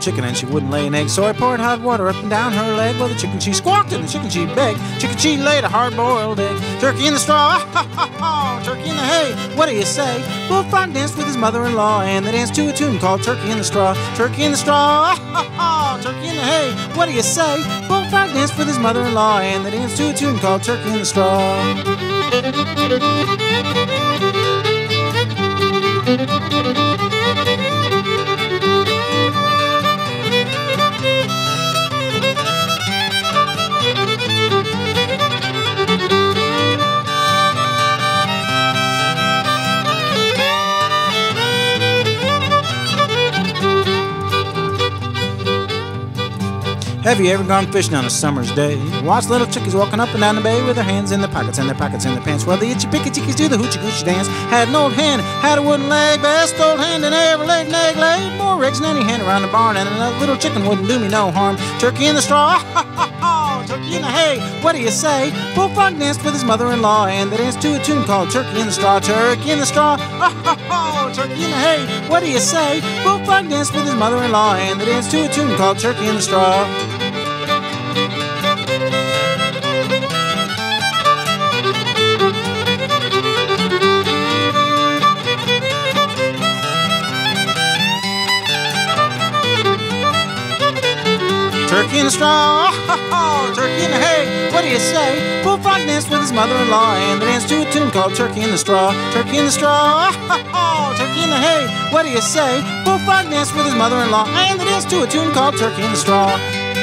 chicken and she wouldn't lay an egg. So I poured hot water up and down her leg. Well, the chicken she squawked and the chicken she begged. Chicken she laid a hard-boiled egg. Turkey in the straw, turkey in the hay. What do you say? Bullfrog danced with his mother-in-law and they danced to a tune called Turkey in the Straw. Turkey in the straw, turkey in the hay. What do you say? Bullfrog danced with his mother-in-law and they danced to a tune called Turkey in the Straw. Have you ever gone fishing on a summer's day? Watched little chickies walking up and down the bay with their hands in their pockets and their pockets in their pants. Well, the itchy picky chickies do the hoochie coochie dance. Had an old hen, had a wooden leg, best old hen that ever laid an egg. Laid more eggs than any hen around the barn, and another little chicken wouldn't do me no harm. Turkey in the straw, turkey in the hay. What do you say? Bullfrog danced with his mother-in-law and they danced to a tune called Turkey in the Straw. Turkey in the straw, turkey in the hay. What do you say? Bullfrog danced with his mother-in-law and they danced to a tune called Turkey in the Straw. Turkey in the straw, turkey in the hay. What do you say? Bullfrog danced with his mother-in-law and they danced to a tune called Turkey in the Straw. Turkey in the straw, turkey in the hay. What do you say? Bullfrog danced with his mother-in-law and they danced to a tune called Turkey in the Straw.